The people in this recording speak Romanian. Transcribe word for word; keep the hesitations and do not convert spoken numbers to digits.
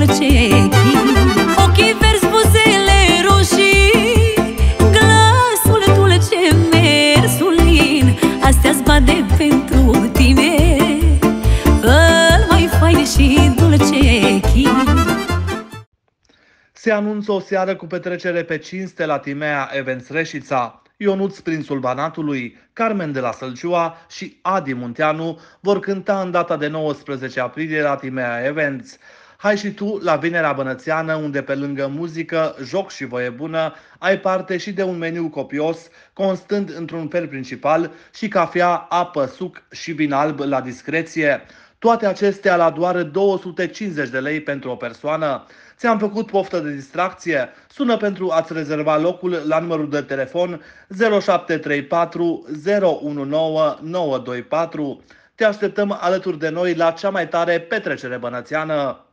dulce chin. Ochii verzi, buzele roșii, glasul dulce, mersul lin, astea-s bade pentru tine, îl mai fain și dulce chin. Se anunță o seară cu petrecere pe cinste la Timea Events Reșița. Ionuț Prințul Banatului, Carmen de la Sălciua și Adi Munteanu vor cânta în data de nouăsprezece aprilie la Timea Events. Hai și tu la Vinerea Bănățeană, unde pe lângă muzică, joc și voie bună, ai parte și de un meniu copios, constând într-un fel principal și cafea, apă, suc și vin alb la discreție. Toate acestea la doar două sute cincizeci de lei pentru o persoană. Ți-am făcut poftă de distracție? Sună pentru a-ți rezerva locul la numărul de telefon zero șapte trei patru zero unu nouă nouă doi patru. Te așteptăm alături de noi la cea mai tare petrecere bănățeană.